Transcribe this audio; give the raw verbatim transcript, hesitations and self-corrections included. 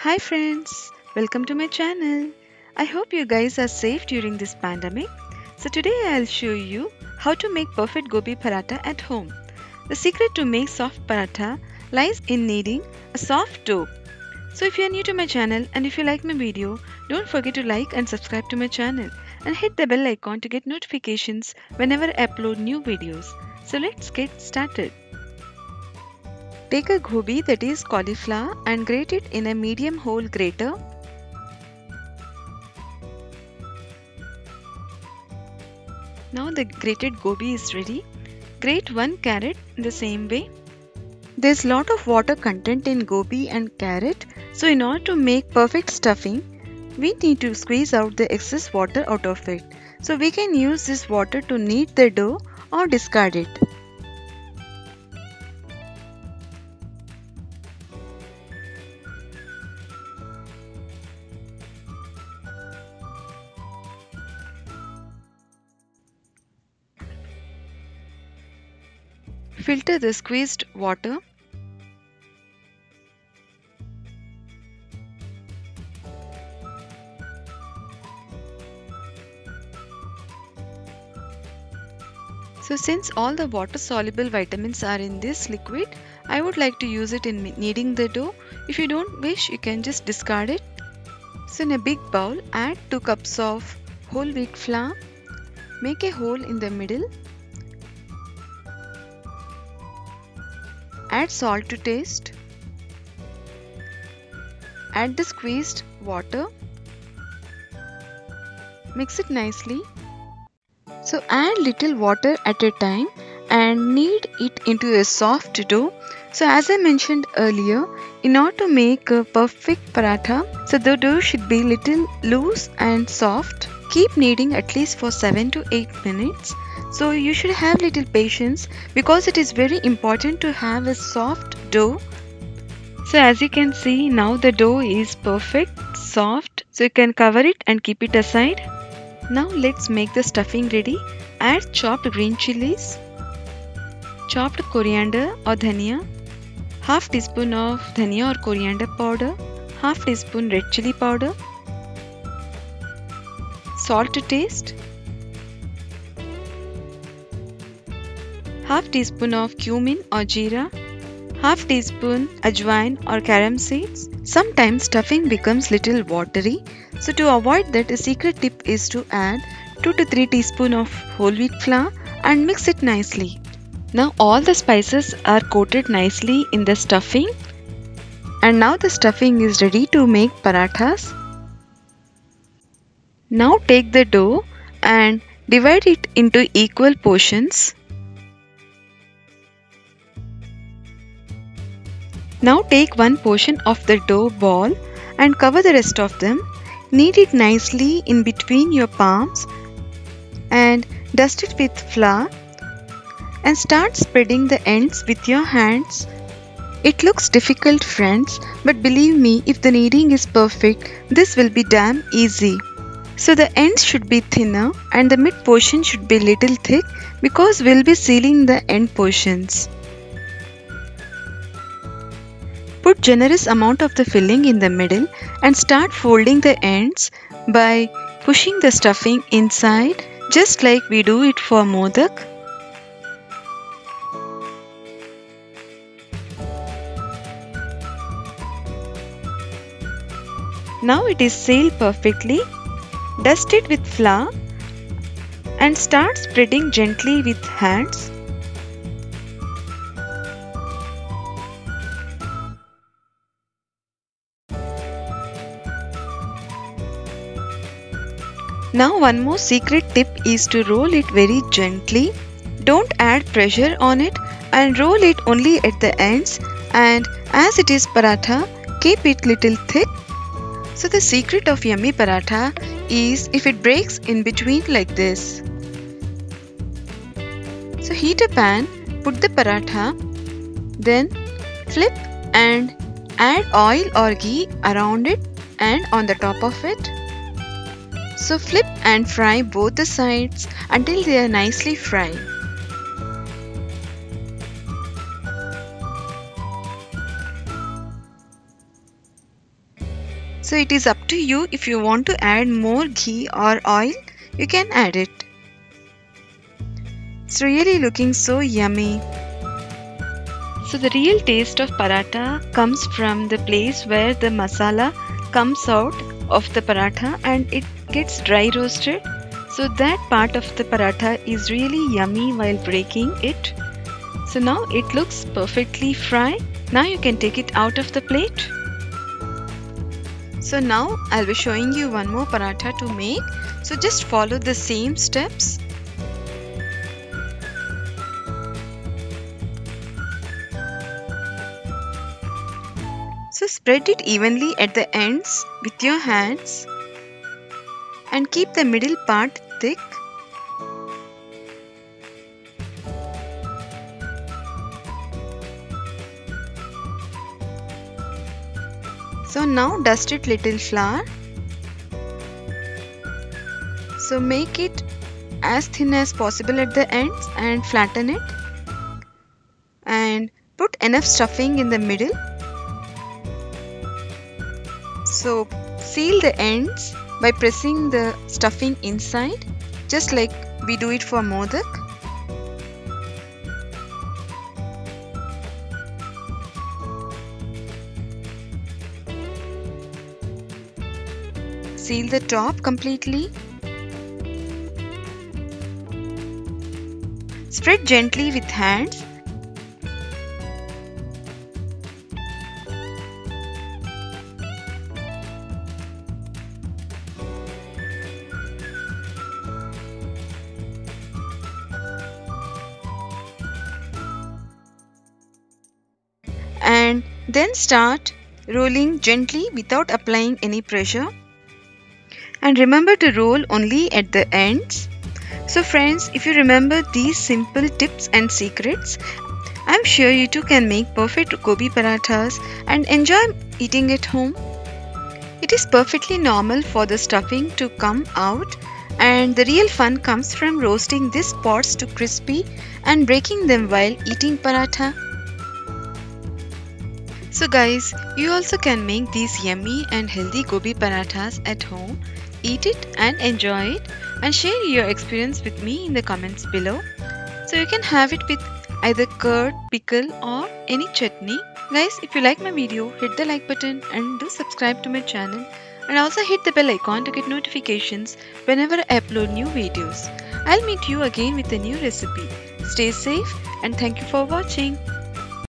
Hi friends, welcome to my channel. I hope you guys are safe during this pandemic. So today I'll show you how to make perfect gobi paratha at home. The secret to make soft paratha lies in kneading a soft dough. So if you are new to my channel and if you like my video, don't forget to like and subscribe to my channel and hit the bell icon to get notifications whenever I upload new videos. So let's get started. Take a gobi, that is cauliflower, and grate it in a medium hole grater. Now the grated gobi is ready. Grate one carrot in the same way. There's lot of water content in gobi and carrot, so in order to make perfect stuffing, we need to squeeze out the excess water out of it. So we can use this water to knead the dough or discard it. Filter the squeezed water. So since all the water soluble vitamins are in this liquid, I would like to use it in kneading the dough. If you don't wish, you can just discard it. So in a big bowl, add two cups of whole wheat flour. Make a hole in the middle. Add salt to taste. Add the squeezed water. Mix it nicely. So add little water at a time and knead it into a soft dough. So as I mentioned earlier, in order to make a perfect paratha, so the dough should be little loose and soft. Keep kneading at least for seven to eight minutes. So you should have little patience because it is very important to have a soft dough. So as you can see, now the dough is perfect, soft. So you can cover it and keep it aside. Now let's make the stuffing ready. Add chopped green chilies, chopped coriander or dhania, half teaspoon of dhania or coriander powder, half teaspoon red chili powder, salt to taste, half teaspoon of cumin or jeera, half teaspoon ajwain or carom seeds. Sometimes stuffing becomes little watery, so to avoid that, a secret tip is to add two to three teaspoon of whole wheat flour and mix it nicely. Now all the spices are coated nicely in the stuffing, and now the stuffing is ready to make parathas. Now take the dough and divide it into equal portions. Now take one portion of the dough ball and cover the rest of them. Knead it nicely in between your palms and dust it with flour and start spreading the ends with your hands. It looks difficult, friends, but believe me, if the kneading is perfect, this will be damn easy. So the ends should be thinner and the mid portion should be little thick because we'll be sealing the end portions. Put generous amount of the filling in the middle and start folding the ends by pushing the stuffing inside, just like we do it for modak. Now it is sealed perfectly. Dust it with flour and start spreading gently with hands. Now one more secret tip is to roll it very gently. Don't add pressure on it and roll it only at the ends, and as it is paratha, keep it little thick. So the secret of yummy paratha is if it breaks in between like this. So heat a pan, put the paratha, then flip and add oil or ghee around it and on the top of it. So flip and fry both the sides until they are nicely fried. So it is up to you. If you want to add more ghee or oil, you can add it. It's really looking so yummy. So the real taste of paratha comes from the place where the masala comes out of the paratha and it gets dry roasted. So that part of the paratha is really yummy while breaking it. So now it looks perfectly fried. Now you can take it out of the plate. So now I'll be showing you one more paratha to make. So just follow the same steps. So spread it evenly at the ends with your hands and keep the middle part thick. So now dust it little flour. So make it as thin as possible at the ends and flatten it. And put enough stuffing in the middle. So seal the ends by pressing the stuffing inside, just like we do it for modak. Seal the top completely. Spread gently with hands. And then start rolling gently without applying any pressure. And remember to roll only at the ends. So friends, if you remember these simple tips and secrets, I'm sure you too can make perfect gobi parathas and enjoy eating at home. It is perfectly normal for the stuffing to come out, and the real fun comes from roasting these pods to crispy and breaking them while eating paratha. So guys, you also can make these yummy and healthy gobi parathas at home. Eat it and enjoy it, and share your experience with me in the comments below. So you can have it with either curd, pickle or any chutney. Guys, if you like my video, hit the like button and do subscribe to my channel, and also hit the bell icon to get notifications whenever I upload new videos. I'll meet you again with a new recipe. Stay safe and thank you for watching.